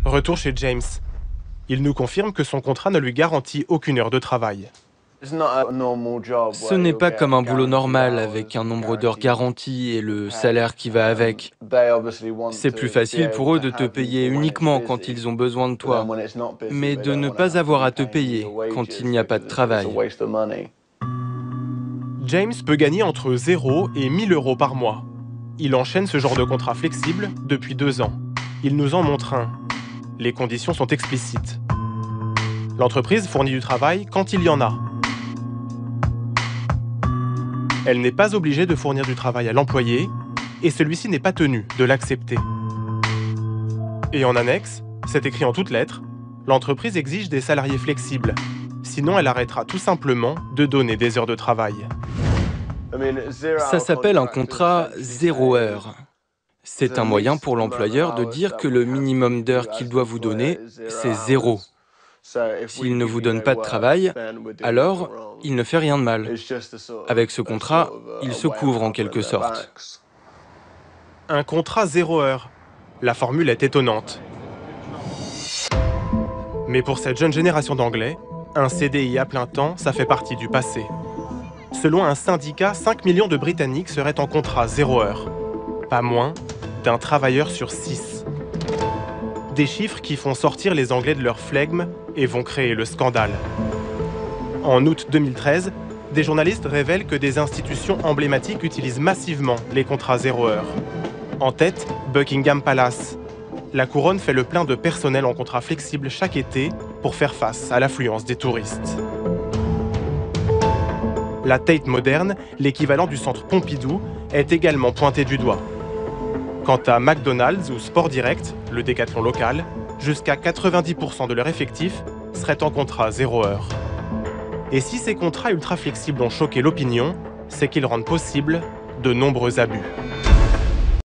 Retour chez James. Il nous confirme que son contrat ne lui garantit aucune heure de travail. Ce n'est pas comme un boulot normal avec un nombre d'heures garanti et le salaire qui va avec. C'est plus facile pour eux de te payer uniquement quand ils ont besoin de toi, mais de ne pas avoir à te payer quand il n'y a pas de travail. James peut gagner entre 0 et 1000 € par mois. Il enchaîne ce genre de contrat flexible depuis 2 ans. Il nous en montre un. Les conditions sont explicites. L'entreprise fournit du travail quand il y en a. Elle n'est pas obligée de fournir du travail à l'employé et celui-ci n'est pas tenu de l'accepter. Et en annexe, c'est écrit en toutes lettres, l'entreprise exige des salariés flexibles. Sinon, elle arrêtera tout simplement de donner des heures de travail. Ça s'appelle un contrat 0 heure. C'est un moyen pour l'employeur de dire que le minimum d'heures qu'il doit vous donner, c'est 0. S'il ne vous donne pas de travail, alors il ne fait rien de mal. Avec ce contrat, il se couvre en quelque sorte. Un contrat 0 heure. La formule est étonnante. Mais pour cette jeune génération d'Anglais, un CDI à plein temps, ça fait partie du passé. Selon un syndicat, 5 millions de Britanniques seraient en contrat 0 heure. Pas moins d'un travailleur sur 6. Des chiffres qui font sortir les Anglais de leur flegme et vont créer le scandale. En août 2013, des journalistes révèlent que des institutions emblématiques utilisent massivement les contrats 0 heure. En tête, Buckingham Palace. La couronne fait le plein de personnel en contrat flexible chaque été pour faire face à l'affluence des touristes. La Tate moderne, l'équivalent du centre Pompidou, est également pointée du doigt. Quant à McDonald's ou Sport Direct, le décathlon local, jusqu'à 90% de leur effectif seraient en contrat 0 heure. Et si ces contrats ultra flexibles ont choqué l'opinion, c'est qu'ils rendent possible de nombreux abus.